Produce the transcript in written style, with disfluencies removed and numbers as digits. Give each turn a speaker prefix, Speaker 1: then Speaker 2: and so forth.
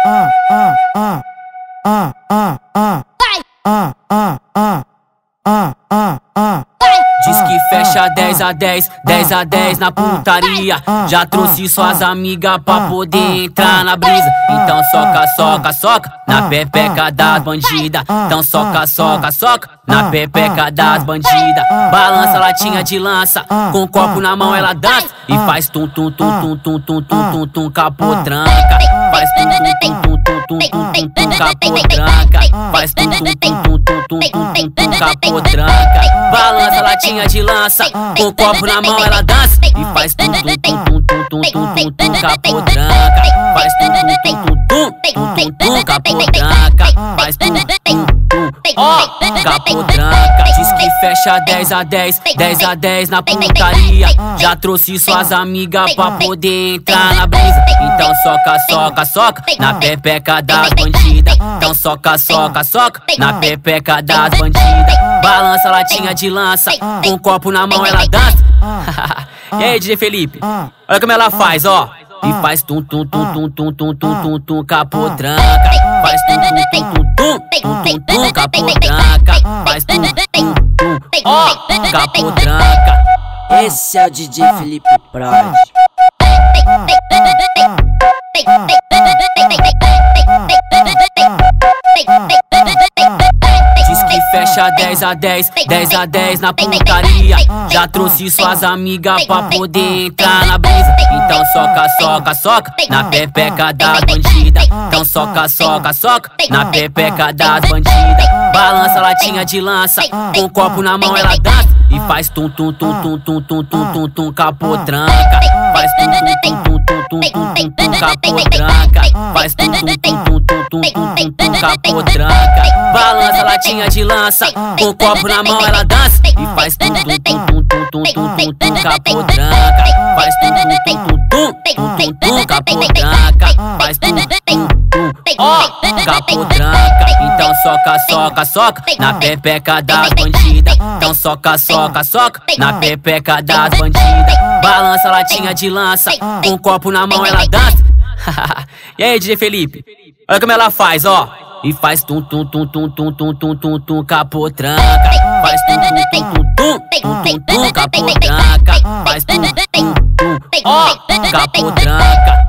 Speaker 1: Diz que fecha 10 a 10, 10 a 10 na putaria. Já trouxe suas amigas pra poder entrar na brisa. Então soca, soca, soca na pepeca das bandidas. Então soca, soca, soca na pepeca das bandidas. Balança latinha de lança, com copo na mão ela dança e faz tum tum tum tum tum tum tum tum tum capotranca. Faz tum tum tum tum tum tum tum tum capotranca. Faz tum tum tum tum tum tum tum capotranca. Balança latinha de lança, com copo na mão ela dança e faz tum tum tum tum tum tum tum tum capotranca. Faz tum tum tum tum tum tum tum capotranca. Faz tum tum ó, capotranca. Diz que fecha 10 a 10, 10 a 10 na putaria. Já trouxe suas amigas pra poder entrar na brisa. Então soca, soca, soca na pepeca das bandidas. Então soca, soca, soca na pepeca das bandidas. Balança latinha de lança, com copo na mão ela dança. E aí, DJ Felipe, olha como ela faz, ó. E faz tum tum tum tum tum tum tum tum tum capotranca. Faz tum tum tum tum tum tum tum capotranca. Faz tum tum ó, capotranca.
Speaker 2: Esse é o DJ Felipe Prod.
Speaker 1: Diz que fecha 10 a 10, 10 a 10 na putaria. Já trouxe suas amigas pra poder entrar na brisa. Então soca, soca, soca na pepeca das bandidas. Então soca, soca, soca na pepeca das bandidas. Balança latinha de lança, com copo na mão ela dança e faz tum tum tum tum tum tum tum tum tum capotranca. Faz tum tum tum tum tum tum tum tum capotranca. Faz tum tum tum tum tum tum tum tum capotranca. Balança latinha de lança, com copo na mão ela dança e faz tum tum tum tum tum tum tum tum capotranca. Faz tum tum tum tum tum tum capotranca. Faz tum tum ó, capotranca. Então soca, soca, soca na pepeca das bandidas. Então soca, soca, soca na pepeca das bandidas. Balança latinha de lança, com copo na mão ela dança. E aí, DJ Felipe, olha como ela faz, ó. E faz tum tum tum tum tum tum tum tum tum capotranca. Faz tum tum tum tum tum tum tum capotranca. Faz tum ó, capotranca.